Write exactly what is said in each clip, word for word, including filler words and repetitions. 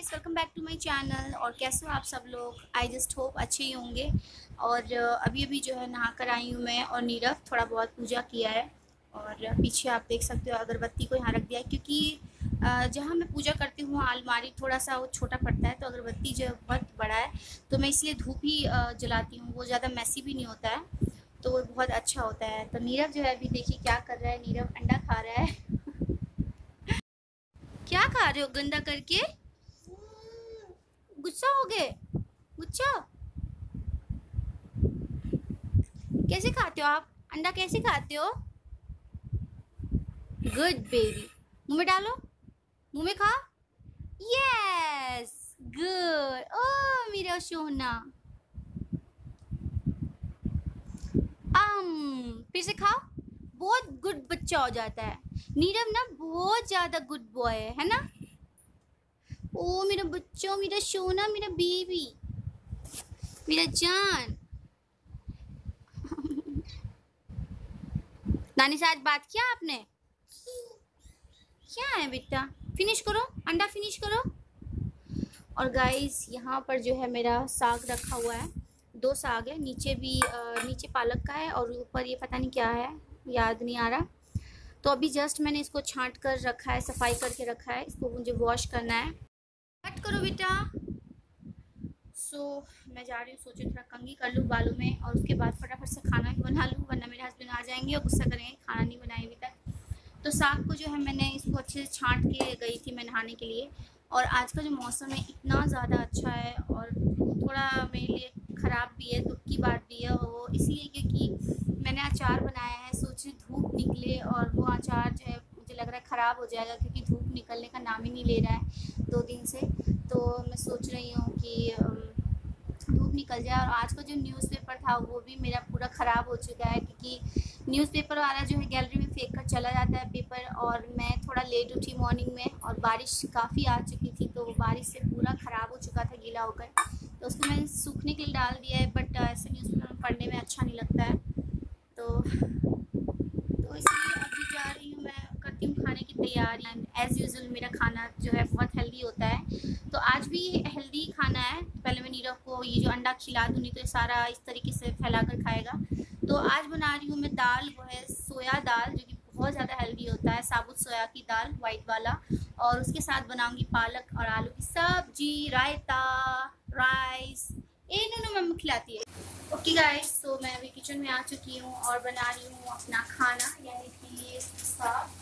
Guys, welcome back to my channel. और कैसे हो आप सब लोग? आई जस्ट होप अच्छे ही होंगे। और अभी अभी जो है नहा कर आई हूँ मैं और नीरव, थोड़ा बहुत पूजा किया है। और पीछे आप देख सकते हो अगरबत्ती को यहाँ रख दिया है, क्योंकि जहाँ मैं पूजा करती हूँ अलमारी थोड़ा सा वो छोटा पड़ता है, तो अगरबत्ती जो बहुत बड़ा है तो मैं इसलिए धूप ही जलाती हूँ। वो ज़्यादा मैसी भी नहीं होता है, तो वो बहुत अच्छा होता है। तो नीरव जो है अभी देखिए क्या कर रहा है। नीरव अंडा खा रहा है। क्या खा रहे हो गंदा करके? गुस्सा हो गए? गुस्सा कैसे खाते हो आप? अंडा कैसे खाते हो? Good baby. मुंह में डालो, मुंह में खा। Yes, good. ओ मेरा सोना। अम फिर से खाओ। बहुत गुड बच्चा हो जाता है। नीरव ना बहुत ज्यादा गुड बॉय है, है ना? ओ मेरा बच्चा, मेरा सोना, मेरा बेबी, मेरा जान। नानी से आज बात किया आपने? क्या है बेटा? फिनिश करो, अंडा फिनिश करो। और गाइस यहाँ पर जो है मेरा साग रखा हुआ है। दो साग है, नीचे भी आ, नीचे पालक का है और ऊपर ये पता नहीं क्या है, याद नहीं आ रहा। तो अभी जस्ट मैंने इसको छांट कर रखा है, सफाई करके रखा है। इसको मुझे वॉश करना है। कट करो बेटा। सो so, मैं जा रही हूँ, सोचे थोड़ा कंघी कर लूँ बालों में और उसके बाद फटाफट से खाना भी बना लूँ, वरना मेरे हस्बैंड आ जाएंगे और गुस्सा करेंगे खाना नहीं बनाए अभी तक। तो साग को जो है मैंने इसको अच्छे से छांट के गई थी मैं नहाने के लिए। और आज का जो मौसम है इतना ज़्यादा अच्छा है और थोड़ा मेरे लिए ख़राब भी है, दुख की बात भी है वो इसलिए क्योंकि मैंने अचार बनाया है। सोचे धूप निकले और वो अचार जो है मुझे लग रहा है ख़राब हो जाएगा, क्योंकि धूप निकलने का नाम ही नहीं ले रहा है दो दिन से। तो मैं सोच रही हूँ कि धूप निकल जाए। और आज का जो न्यूज़पेपर था वो भी मेरा पूरा ख़राब हो चुका है, क्योंकि न्यूज़पेपर वाला जो है गैलरी में फेंक कर चला जाता है पेपर। और मैं थोड़ा लेट उठी मॉर्निंग में और बारिश काफ़ी आ चुकी थी, तो वो बारिश से पूरा ख़राब हो चुका था गीला होकर। तो उसको मैंने सूखने के लिए डाल दिया है, बट ऐसे न्यूज़पेपर पढ़ने में अच्छा नहीं लगता है। तो तो इसलिए अभी जा रही हूँ, मैं करती हूँ खाने की तैयारी। एंड एज़ यूजुअल मेरा खाना जो है बहुत हेल्दी होता है, तो आज भी हेल्दी खाना है। पहले मैं नीरव को ये जो अंडा खिला दूँगी तो ये सारा इस तरीके से फैला कर खाएगा। तो आज बना रही हूँ मैं दाल, वो है सोया दाल, जो कि बहुत ज़्यादा हेल्दी होता है, साबुत सोया की दाल वाइट वाला। और उसके साथ बनाऊँगी पालक और आलू की सब्जी, रायता, राइस। ए नो नो मम्मी खिलाती है। ओके गाइस, तो मैं अभी किचन में आ चुकी हूँ और बना रही हूँ अपना खाना, यानी कि साग।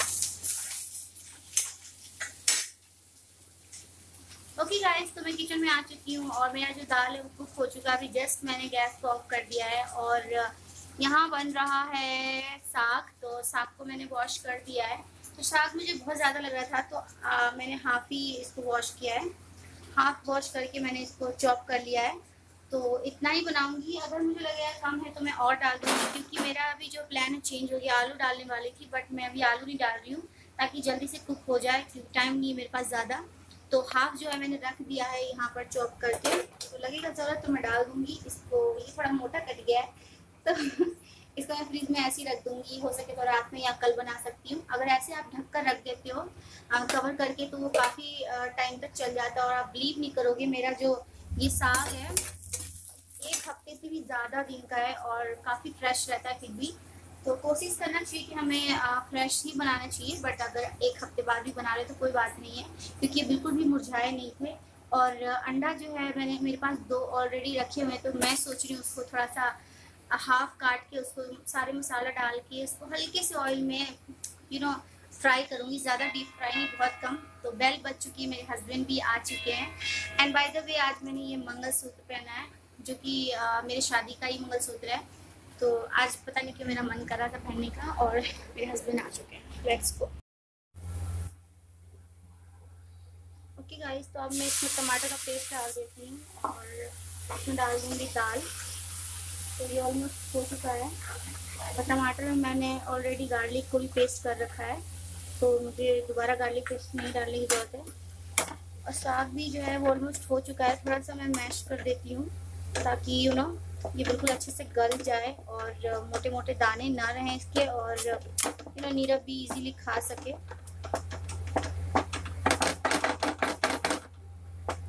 ओके गाइस, तो मैं किचन में आ चुकी हूँ और मेरा जो दाल है वो कुक हो चुका है। अभी जस्ट मैंने गैस को ऑफ कर दिया है और यहाँ बन रहा है साग। तो साग को मैंने वॉश कर दिया है। तो साग मुझे बहुत ज़्यादा लग रहा था, तो आ, मैंने हाफ़ ही इसको वॉश किया है। हाफ वॉश करके मैंने इसको चॉप कर लिया है। तो इतना ही बनाऊंगी, अगर मुझे लगेगा कम है तो मैं और डाल दूँगी, क्योंकि मेरा अभी जो प्लान है चेंज हो गया। आलू डालने वाली थी बट मैं अभी आलू नहीं डाल रही हूँ, ताकि जल्दी से कुक हो जाए, क्योंकि टाइम नहीं है मेरे पास ज़्यादा। तो हाफ जो है मैंने रख दिया है यहाँ पर चॉप करके। तो लगेगा ज़रूरत तो मैं डाल दूँगी इसको। ये थोड़ा मोटा कट गया है तो इसको मैं फ्रिज में ऐसे ही रख दूँगी, हो सके तो रात में या कल बना सकती हूँ। अगर ऐसे आप ढक कर रख देते हो कवर करके तो वो काफ़ी टाइम तक चल जाता है। और आप बिलीव नहीं करोगे, मेरा जो ये साग है एक हफ्ते से भी ज़्यादा दिन का है और काफ़ी फ्रेश रहता है फिर भी। तो कोशिश करना चाहिए कि हमें फ्रेश ही बनाना चाहिए, बट अगर एक हफ्ते बाद भी बना रहे तो कोई बात नहीं है, क्योंकि ये बिल्कुल भी मुरझाए नहीं थे। और अंडा जो है मैंने मेरे पास दो ऑलरेडी रखे हुए हैं, तो मैं सोच रही हूँ उसको थोड़ा सा हाफ काट के उसको सारे मसाला डाल के उसको हल्के से ऑयल में यू नो फ्राई करूँगी, ज़्यादा डीप फ्राई नहीं, बहुत कम। तो बेल बज चुकी है, मेरे हस्बैंड भी आ चुके हैं। एंड बाय द वे आज मैंने ये मंगलसूत्र पहना है, जो कि मेरे शादी का ही मंगलसूत्र है। तो आज पता नहीं क्यों मेरा मन कर रहा था पहनने का, और मेरे हस्बैंड आ चुके हैं। Let's go. ओके गाइस, तो अब मैं इसमें टमाटर का पेस्ट डाल देती हूँ और इसमें डाल दूँगी दाल। तो ये ऑलमोस्ट हो चुका है। और टमाटर में मैंने ऑलरेडी गार्लिक को भी पेस्ट कर रखा है, तो मुझे दोबारा गार्लिक पेस्ट नहीं डालने की ज़रूरत है। और साग भी जो है वो ऑलमोस्ट हो चुका है। थोड़ा सा मैं मैश कर देती हूँ ताकि यू नो ये बिल्कुल अच्छे से गल जाए और मोटे मोटे दाने ना रहें इसके, और यू नो नीरव भी इजीली खा सके।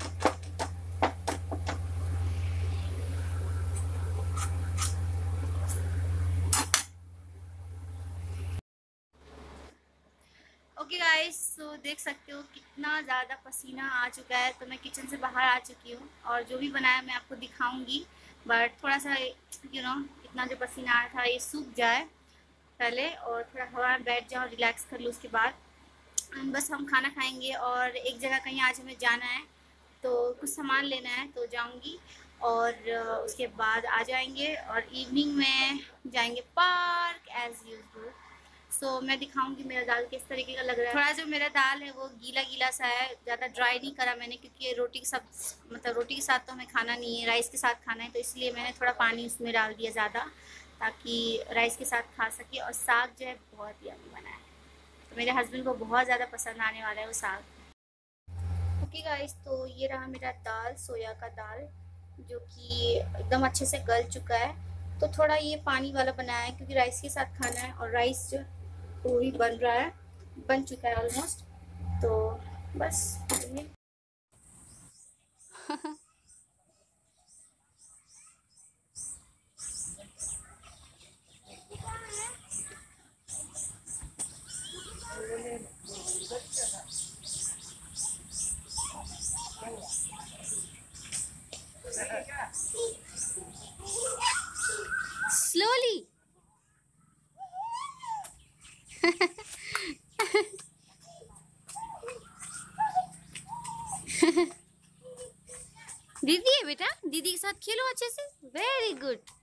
ओके गाइस, तो देख सकते हो कितना ज़्यादा पसीना आ चुका है। तो मैं किचन से बाहर आ चुकी हूँ और जो भी बनाया मैं आपको दिखाऊंगी। बट थोड़ा सा यू नो इतना जो पसीना आया था ये सूख जाए पहले और थोड़ा हवा में बैठ जाओ, रिलैक्स कर लो। उसके बाद बस हम खाना खाएंगे और एक जगह कहीं आज हमें जाना है, तो कुछ सामान लेना है तो जाऊंगी और उसके बाद आ जाएंगे और इवनिंग में जाएंगे park as usual. So so, मैं दिखाऊंगी मेरा दाल किस तरीके का लग रहा है। थोड़ा जो मेरा दाल है वो गीला गीला सा है, ज़्यादा ड्राई नहीं करा मैंने, क्योंकि रोटी के साथ मतलब रोटी के साथ तो हमें खाना नहीं है, राइस के साथ खाना है, तो इसलिए मैंने थोड़ा पानी उसमें डाल दिया ज़्यादा, ताकि राइस के साथ खा सके। और साग जो है बहुत ही यम्मी बना है, तो मेरे हस्बैंड को बहुत ज़्यादा पसंद आने वाला है वो साग। ओके गाइस, तो ये रहा मेरा दाल, सोया का दाल, जो कि एकदम अच्छे से गल चुका है। तो थोड़ा ये पानी वाला बनाया है क्योंकि राइस के साथ खाना है, और राइस जो पूरी बन रहा है, बन चुका है ऑलमोस्ट। तो बस ये स्लोली दीदी है बेटा, दीदी के साथ खेलो अच्छे से। Very good.